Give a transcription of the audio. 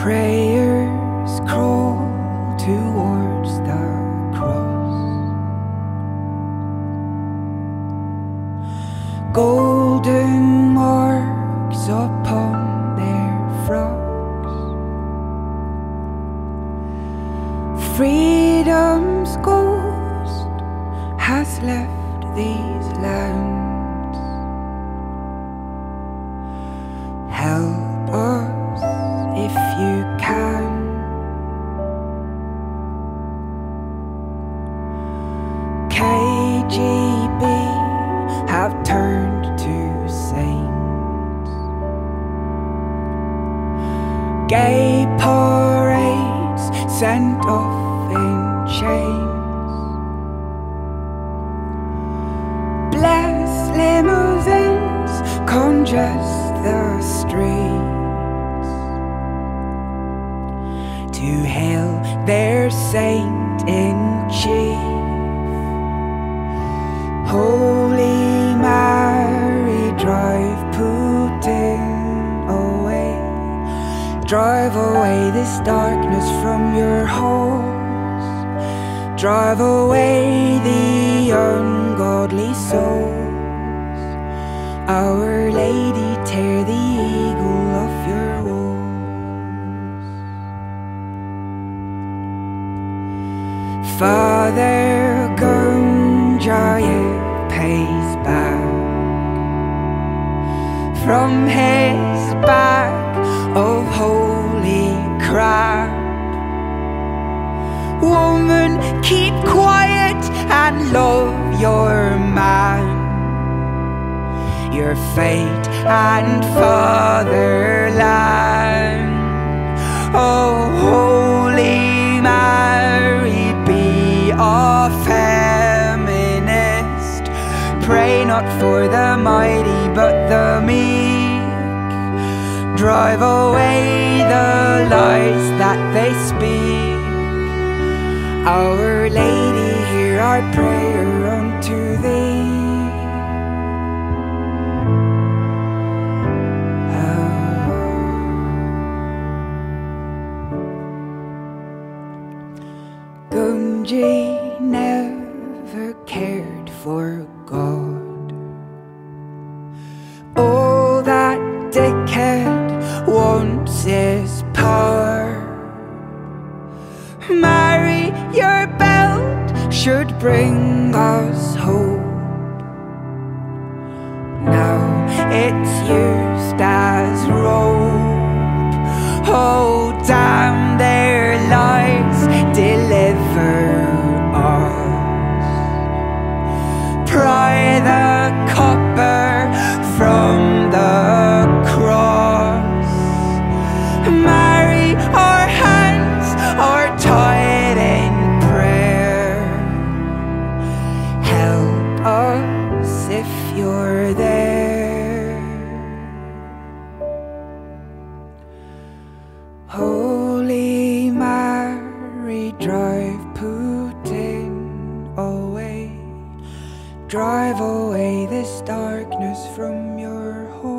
prayers crawl towards the cross. Golden marks upon their frocks. Freedom's ghost has left these lands. Help us if you can. KGB have turned to saints. Gay parades sent off in chains. Bless limousines congest the streets to hail their saint-in-chief. Holy Mary, drive Putin away. Drive away this darkness from your halls. Drive away the ungodly souls. Our Lady, tear the eagle off your walls. Father Gundyayev pays back from his bag of holy crap. Woman, keep quiet and love your man, your fate and fatherland. Oh, Holy Mary, be a feminist. Pray not for the mighty but the meek. Drive away the lies that they speak. Our Lady, hear our prayer unto thee. Gundyayev never cared for God. All that dickhead wants is power. Mary, your belt should bring us hope. Now it's used as rope. Oh, damn their lies, deliver us. Pry the copper from the cross. Mary, our hands are tied in prayer. Help us if you're there. Holy Mary, drive Putin away. Drive away this darkness from your home.